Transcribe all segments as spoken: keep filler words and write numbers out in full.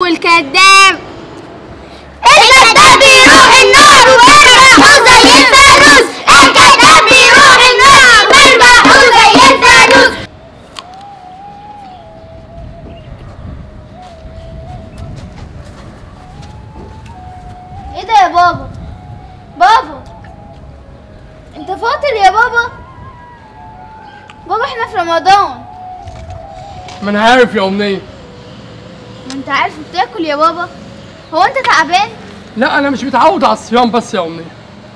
والكذاب. الكذاب بيروح النار ومربحه زي الفانوس. الكذاب بيروح النار ومربحه زي الفانوس. ايه ده يا بابا؟ بابا انت فاطر يا بابا؟ بابا احنا في رمضان. ما انا عارف يا امنيه. ما انت عارف بتاكل يا بابا. هو انت تعبان؟ لا انا مش متعود على الصيام بس يا امنيه.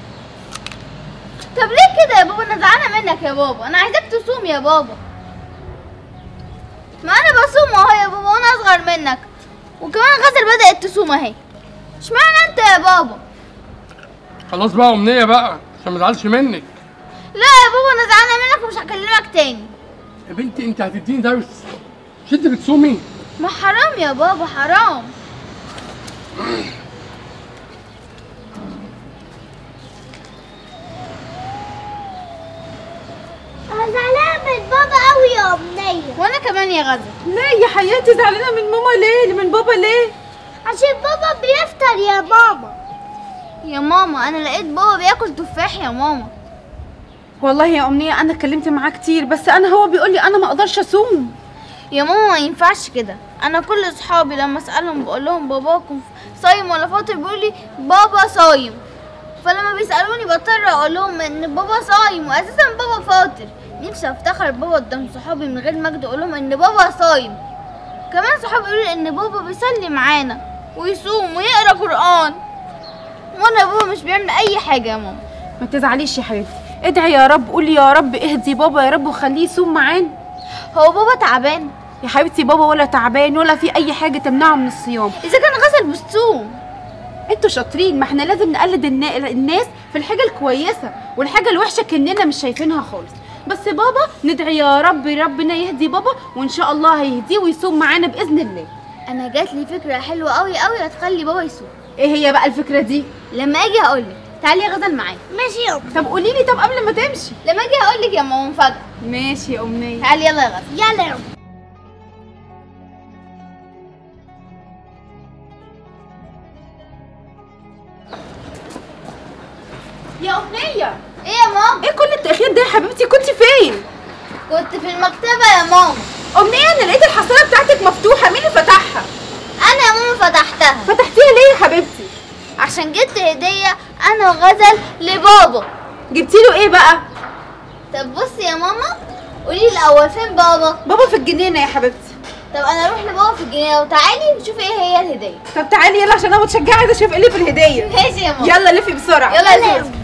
طب ليه كده يا بابا؟ انا زعلانه منك يا بابا. انا عايزاك تصوم يا بابا. ما انا بصوم اهو يا بابا وانا اصغر منك، وكمان غزل بدأت تصوم اهي. اشمعنى انت يا بابا؟ خلاص بقى يا امنيه بقى عشان ما ازعلش منك. لا يا بابا انا زعلانه منك ومش هكلمك تاني. يا بنتي انت هتديني درس؟ مش انت بتصومي؟ ما حرام يا بابا حرام. انا زعلانه من بابا قوي يا امنيه. وانا كمان يا غزل. ليه يا حياتي زعلانه من ماما ليه؟ من بابا ليه؟ عشان بابا بيفطر يا ماما. يا ماما انا لقيت بابا بياكل تفاح يا ماما. والله يا امنيه انا اتكلمت معاه كتير، بس انا هو بيقول لي انا ما اقدرش اصوم. يا ماما ما ينفعش كده. انا كل اصحابي لما اسالهم بقول لهم باباكم صايم ولا فاطر بيقول لي بابا صايم، فلما بيسالوني بضطر اقول لهم ان بابا صايم واساسا بابا فاطر. نفسي افتخر بابا قدام صحابي من غير مجد اقول لهم ان بابا صايم. كمان صحابي يقولوا لي ان بابا بيصلي معانا ويصوم ويقرا قران، وانا بابا مش بيعمل اي حاجه يا ماما. ما تزعليش يا حبيبتي، ادعي يا رب، قولي يا رب اهدي بابا يا رب وخليه يصوم معانا. هو بابا تعبان؟ يا حبيبتي بابا ولا تعبان ولا في اي حاجه تمنعه من الصيام. اذا كان غسل بتصوم. انتوا شاطرين، ما احنا لازم نقلد الناس في الحاجه الكويسه، والحاجه الوحشه كاننا مش شايفينها خالص. بس بابا ندعي يا رب ربنا يهدي بابا، وان شاء الله هيهديه ويصوم معانا باذن الله. انا جات لي فكره حلوه قوي قوي هتخلي بابا يصوم. ايه هي بقى الفكره دي؟ لما اجي هقولك. تعالي يا غزل معايا. ماشي يا امنيه. طب قولي لي طب قبل ما تمشي. لما اجي هقولك يا ماما مفاجاه. ماشي يا امنيه. تعالي يلا يا غزل. يلا يا امنيه. يا امنيه ايه يا ماما؟ ايه كل التاخير ده يا حبيبتي؟ كنت فين؟ كنت في المكتبه يا ماما. امنيه انا لقيت الحصاله بتاعتك مفتوحه، مين اللي فتحها؟ انا يا ماما فتحتها. فتحتيها ليه يا حبيبتي؟ عشان جبت هديه انا وغزل لبابا. جبتي له ايه بقى؟ طب بصي يا ماما قولي الاول فين بابا؟ بابا في الجنينه يا حبيبتي. طب انا اروح لبابا في الجنينه وتعالي نشوف ايه هي الهديه. طب تعالي يلا عشان انا متشجعه عايزه اشوف ايه اللي في الهديه. ماشي يا ماما. يلا لفي بسرعه. يلا يا زوزو.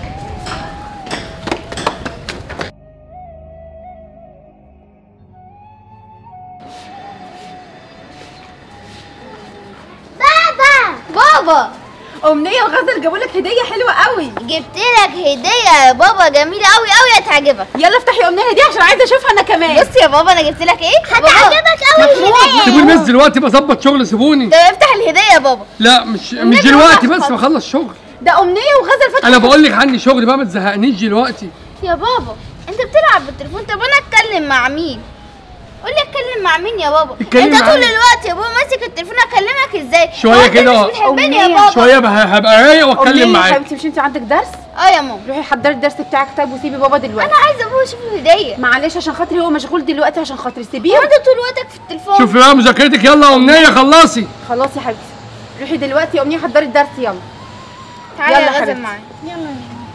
بابا امنيه وغزل جابوا لك هديه حلوه قوي. جبت لك هديه يا بابا جميله قوي قوي هتعجبك. يلا افتحي يا امنيه الهديه عشان عايزه اشوفها انا كمان. بصي يا بابا انا جبت لك ايه؟ هتعجبك قوي الهديه. سيبوني بس دلوقتي بظبط شغل سيبوني. طب افتح الهديه يا بابا. لا مش مش دلوقتي بس بخلص شغل. ده امنيه وغزل فتحوا. انا بقول لك عندي شغل بقى ما تزهقنيش دلوقتي. يا بابا انت بتلعب بالتليفون. طب انا اتكلم مع مين؟ قول لي اتكلم مع مين يا بابا؟ اتكلم انت طول معايا. الوقت يا بابا ماسك التليفون اكلمك ازاي؟ شوية هو انت كده. مش بتحبني يا أمنية. بابا؟ شويه بقى هبقى رايق واتكلم امنيه يا معاك. حبيبتي مش انت عندك درس؟ اه يا ماما. روحي حضري الدرس بتاعك طيب وسيبي بابا دلوقتي. انا عايزه ابوه يشوف الهديه. معلش عشان خاطري هو مشغول دلوقتي، عشان خاطري سيبيه. هو انت طول وقتك في التليفون. شوفي بقى مذاكرتك. يلا يا امنيه خلصي. خلاص يا حبيبتي روحي دلوقتي يا امنيه حضري الدرس يلا. تعالي يلا يا غزل حبيبتي. معايا. يلا.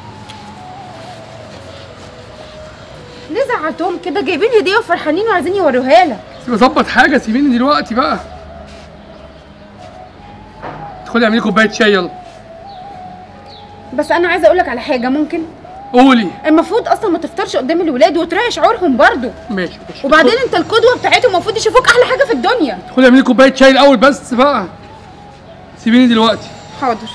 ليه زعلتهم كده؟ جايبين هديه وفرحانين وعايزين يوروها لك. بظبط حاجه سيبيني دلوقتي بقى. ادخلي اعملي كوبايه شاي يلا. بس انا عايزه اقول لك على حاجه ممكن؟ قولي. المفروض اصلا ما تفطرش قدام الولاد وتراعي شعورهم برضو. ماشي ماشي. وبعدين انت القدوه بتاعتهم المفروض يشوفوك احلى حاجه في الدنيا. ادخلي اعملي كوبايه شاي الاول بس بقى. سيبيني دلوقتي. حاضر.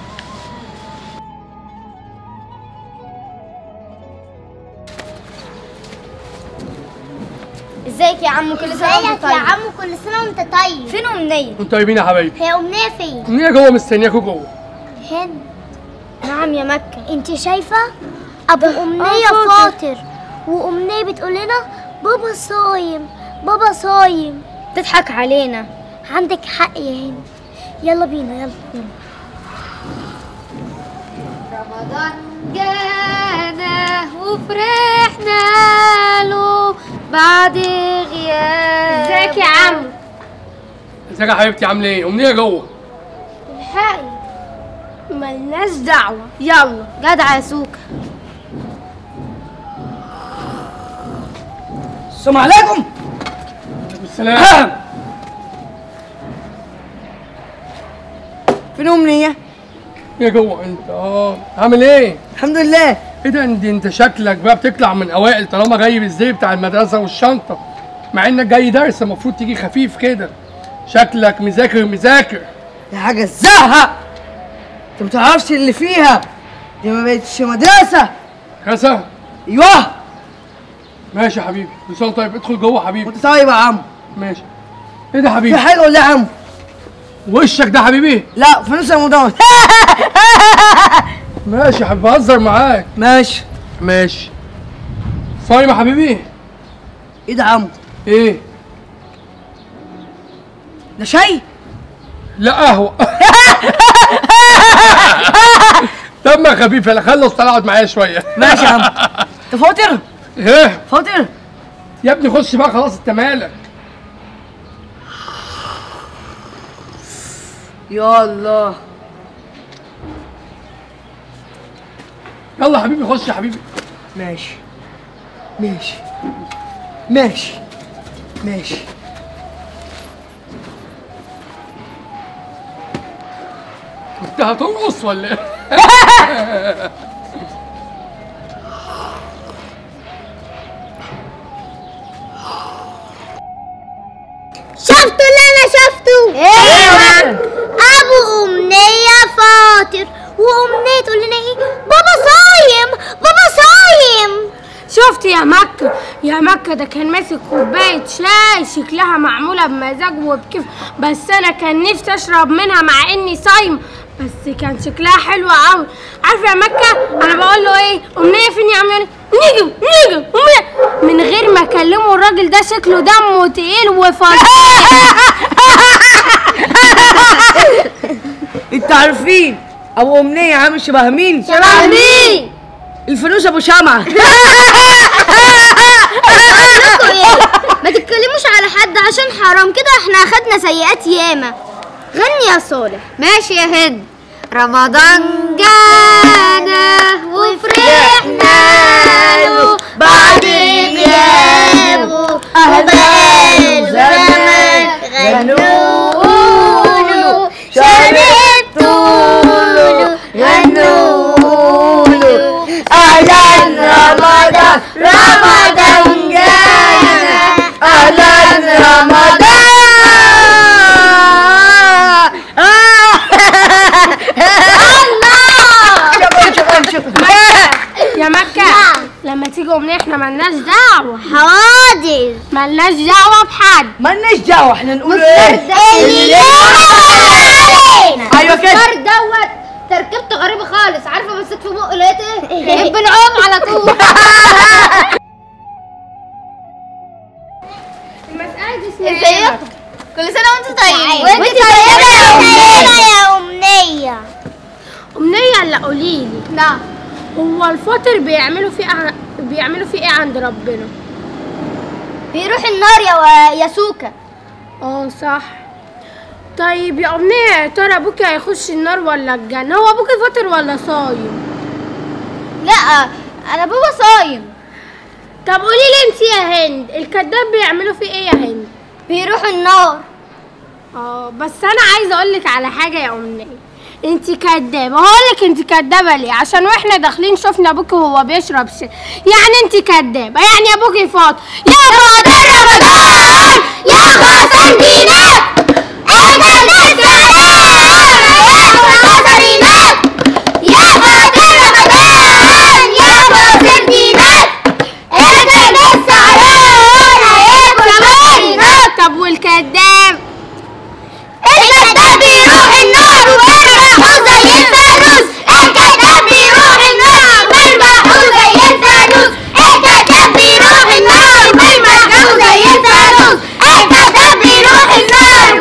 ازيك يا عمو؟ كل سنه وانت ازيك طيب. يا عمو؟ كل سنه وانت طيب. فين امنيه؟ انتوا طيبين يا حبايبي. هي امنيه فين؟ امنيه جوه مستنياكوا جوه. هند. نعم يا مكه. انت شايفه ابو امنيه فاطر، وامنيه بتقول لنا بابا صايم بابا صايم. تضحك علينا. عندك حق يا هند. يلا بينا يلا يلا. رمضان جانا وفرحنا له بعد غياب. ازيك يا عم؟ ازيك يا حبيبتي عامله ايه؟ امنيه جوه. الحقي ملناش دعوة. يلا جدع يا سوكا. السلام عليكم. السلام. فين امنيه؟ يا جوه انت. اه عامل ايه؟ الحمد لله. ايه ده انت انت شكلك بقى بتطلع من اوائل طالما جاي بالزي بتاع المدرسه والشنطه، مع انك جاي درس المفروض تيجي خفيف كده. شكلك مذاكر مذاكر. دي حاجه تزهق. انت ما تعرفش اللي فيها، دي ما بقتش مدرسه. كسا. ايوه. ماشي يا حبيبي، كل سنه طيب. ادخل جوه حبيبي. انت طيب يا عم. ماشي. ايه ده في حبيبي؟ حاجه ولا يا عم؟ وشك ده حبيبي؟ لا فلوس رمضان. ماشي يا حبيبي، بهزر معاك. ماشي ماشي. صايم يا حبيبي؟ ايه ده يا عم؟ ايه؟ ده شاي؟ لا قهوه. دمك خفيف. يلا خلص تعالى اقعد معايا شويه. ماشي يا عم. انت فاطر؟ ايه؟ فاطر؟ يا ابني خش بقى خلاص، انت مالك؟ يا الله. يلا يا حبيبي خش يا حبيبي. ماشي ماشي ماشي ماشي. انت هترقص ولا ايه؟ شفتوا اللي انا شفته؟ ايه؟ ابو امنية فاطر وامنية تقول لنا ايه؟ بابا صايم بابا صايم. شفت يا مكة يا مكة ده كان ماسك كوباية شاي شكلها معمولة بمزاج وبكيف، بس أنا كان نفسي أشرب منها مع إني صايم، بس كان شكلها حلو أوي. عارفة يا مكة أنا بقول له إيه؟ أمنية فين يا عم؟ نيجي نيجي أمنية، من غير ما أكلمه. الراجل ده شكله دمه تقيل وفظيع. انت عارفين ابو امنيه عامل شبه مين؟ شبه مين؟ الفانوس ابو شمعه. ما تتكلموش على حد عشان حرام كده، احنا اخدنا سيئات ياما. غني يا صالح. ماشي يا هند. رمضان جانا وفرحنا له بعد غيابه وبقاله زمان غنوله شربتوله غنوله أهلا رمضان رمضان جانا أهلا رمضان. يا مكة لما تيجي أمنية إحنا ملناش دعوة. حاضر. ملناش دعوة بحد. مالناش دعوه، احنا نقول ايه؟ ايوه كده. الفار دوت تركيبته غريبة خالص. عارفة بصيت في بقه لقيت ايه؟ بنعوم على طول. المسألة دي اسمها ازيك؟ كل سنة وانت طيب. وانت طيبة يا أمنية يا أمنية. أمنية اللي قوليلي، نعم. هو الفطر بيعملوا فيه ع... بيعملوا فيه ايه عند ربنا؟ بيروح النار يا و... يا سوكا. اه صح. طيب يا أمنية يا ترى ابوكي هيخش النار ولا الجنة؟ هو ابوكي فاطر ولا صايم؟ لا انا بابا صايم. طب قولي لي انت يا هند، الكداب بيعملوا فيه ايه يا هند؟ بيروح النار. اه بس انا عايزه اقول لك على حاجه يا أمنية، انت كدابه. هقول لك انت كدابه ليه؟ عشان واحنا داخلين شفنا ابوكي وهو بيشرب شاي، يعني انت كدابه. يعني ابوكي فاطر. يا فاطر رمضان يا خاصم دينك احنا لسه يا فاطر رمضان يا خاصم دينك احنا لسه علينا. طب والكداب؟ الكداب بيروح النار وبيربحوا زي الفانوس. الكداب بيروح النار وبيربحوا زي الفانوس. الكداب بيروح النار وبيربحوا زي الفانوس. الكداب بيروح النار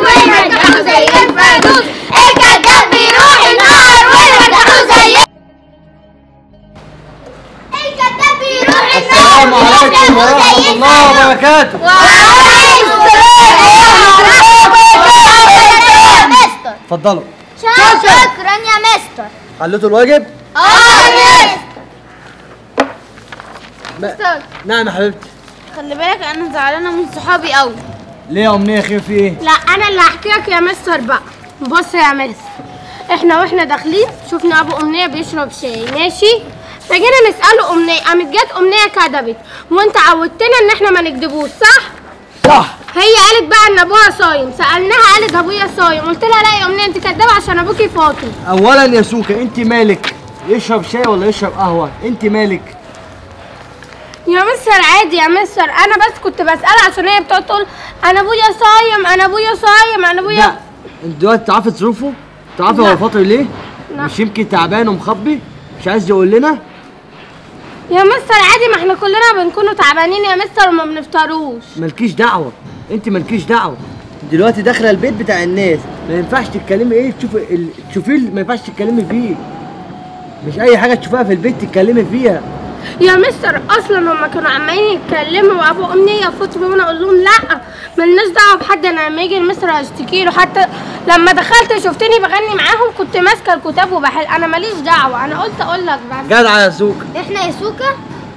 ورحمة الله وبركاته. مستر اتفضلوا. شكرا يا مستر. حليتوا الواجب؟ اه يا مستر نعم يا حبيبتي. خلي بالك انا زعلانه من صحابي قوي. ليه يا أمنية خير في إيه؟ لا انا اللي هحكي لك يا مستر بقى. بص يا مستر، احنا واحنا داخلين شفنا ابو امنيه بيشرب شاي ماشي، فجينا نساله امنيه، قامت جت امنيه كدبت، وانت عودتنا ان احنا ما نكدبوش صح؟ صح. هي قالت بقى ان ابوها صايم، سالناها قالت ابويا صايم، قلت لها لا يا امنيه انت كدابه عشان ابوكي فاطر. أولا يا سوكا أنت مالك؟ يشرب شاي ولا يشرب قهوة؟ أنت مالك؟ يا مستر عادي يا مستر، انا بس كنت بسالها عشان هي بتقعد تقول انا ابويا صايم انا ابويا صايم انا ابويا. لا أنت دلوقتي تعرفي ظروفه؟ تعرفي لا. هو فاطر ليه؟ لا. مش يمكن تعبان ومخبي؟ مش عايز يقول لنا؟ يا مستر عادي، ما احنا كلنا بنكونوا تعبانين يا مستر وما بنفطروش. مالكيش دعوة، أنت مالكيش دعوة. دلوقتي داخلة البيت بتاع الناس، ما ينفعش تتكلمي إيه تشوفي ال... تشوفيه ما ينفعش تتكلمي فيه. مش أي حاجة تشوفيها في البيت تتكلمي فيها. يا مستر اصلا هما كانوا عمالين يتكلموا وابو امنيه فطر وانا اقول لهم لا ملناش دعوه بحد، انا لما يجي المستر هشتكي له. حتى لما دخلت شفتني بغني معاهم كنت ماسكه الكتاب وبحل، انا ماليش دعوه، انا قلت اقول لك بس. جدع يا سوكا. احنا يا سوكا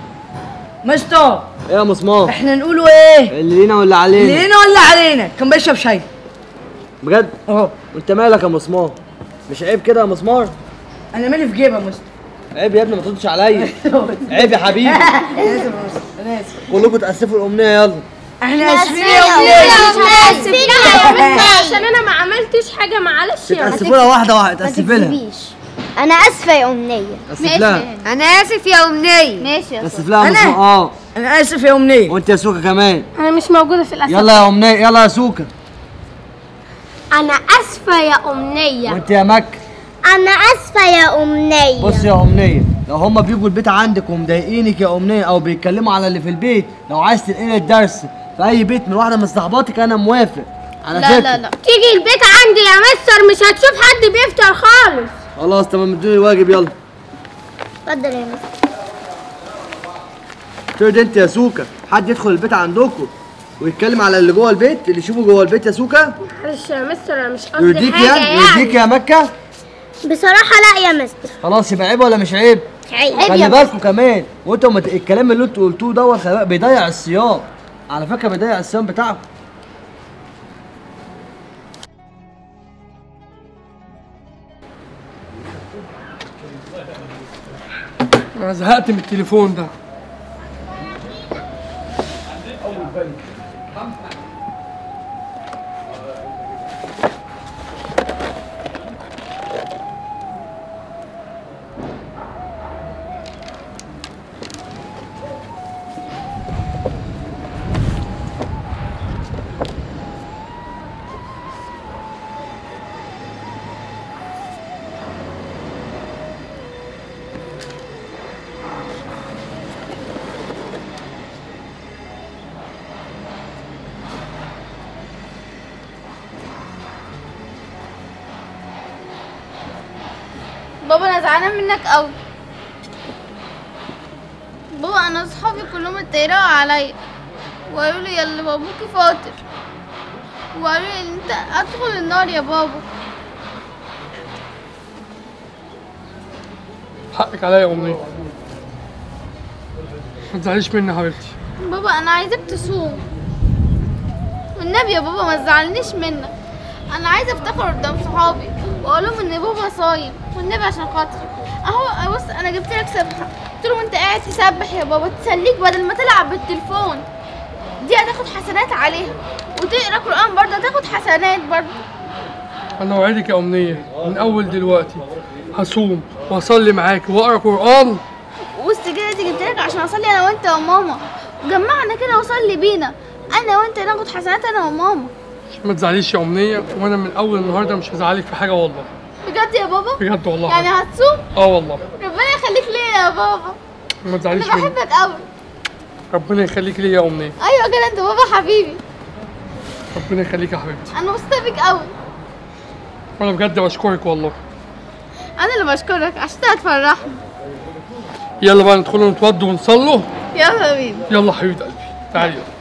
مستر ايه يا مسمار؟ احنا نقولوا ايه؟ اللي لينا ولا علينا؟ اللي لينا ولا علينا؟ كان بيشرب شاي بجد؟ اهو. وانت مالك يا مسمار؟ مش عيب كده يا مسمار؟ انا مالي في جيبه يا مستر. عيب يا ابني ما تردش عليا. عيب يا حبيبي. انا اسف يا مستر انا اسف. كلكم تاسفوا الامنيه يلا. احنا اسفين يا يا امنيه. اسفين يا مستر عشان انا ما عملتش حاجه معلش يا تاسفوا لها واحده واحده تاسفي لها. تكذبيش. انا اسفه يا امنيه. تاسف لها. انا اسف يا امنيه. ماشي يا تاسف لها يا أنا؟ مسمار. اه انا اسف يا امنيه. وانت يا سوكا كمان. انا مش موجوده في الاسف. يلا يا امنيه يلا يا سوكا. انا اسفه يا امنيه. وانت يا مكه. انا اسفه يا امنيه. بص يا امنيه، لو هما بيجوا البيت عندك ومضايقينك يا امنيه او بيتكلموا على اللي في البيت، لو عايز تنقلي الدرس في اي بيت من واحده من صحباتك انا موافق على لا فكره. لا لا تيجي البيت عندي يا مستر مش هتشوف حد بيفطر خالص. خلاص تمام ادوني الواجب يلا. اتفضل يا مستر. ترد انت يا سوكا حد يدخل البيت عندكم ويتكلم على اللي جوه البيت، اللي يشوفه جوه البيت يا سوكا؟ معلش يا مستر انا مش قصدي يرضيك حاجه يا يعني. يرضيك يا مكه؟ بصراحه لا يا مستر. خلاص يبقى عيب ولا مش عيب؟ عيب خلي يا بالكم كمان وانتوا مت... الكلام اللي انتوا قلتوه دوت خلي بالك بيضيع الصيام، على فكره بيضيع الصيام بتاعكم. انا زهقت من التليفون ده. بابا انا زعلانه منك قوي. بابا انا اصحابي كلهم اتريقوا عليا وقالوا لي يلا بابوكي فاطر، وقالوا لي انت ادخل النار يا بابا. حقك عليا يا امنيه، ما تزعليش مني يا حبيبتي. بابا انا عايزاك تصوم والنبي يا بابا ما تزعلنيش منك. انا عايزه افتخر قدام صحابي واقول لهم ان بابا صايم والنبي عشان خاطري. اهو بص انا جبت لك سبحه، قلت لهم انت قاعد تسبح يا بابا تسليك بدل ما تلعب بالتليفون، دي هتاخد حسنات عليها، وتقرا قران برضه هتاخد حسنات برضه. انا اوعدك يا امنيه من اول دلوقتي هصوم واصلي معاكي واقرا قران. والسجاده دي جبت لك عشان اصلي انا وانت وماما، وجمعنا كده وصلي بينا انا وانت ناخد حسنات انا وماما. ما تزعليش يا امنيه، وانا من اول النهارده مش هزعلك في حاجه والله. بجد يا بابا؟ بجد والله. يعني هتصوم؟ اه والله. ربنا يخليك ليا يا بابا. ما تزعليش انا مني. بحبك قوي. ربنا يخليك ليا يا امنيه. ايوه كده انت بابا حبيبي. ربنا يخليك يا حبيبتي. انا مبسوطه بيك قوي. وانا بجد بشكرك والله. انا اللي بشكرك عشان هتفرحني. يلا بقى ندخلوا نتوضوا ونصلوا. يلا بينا. يلا حبيبه قلبي. تعالي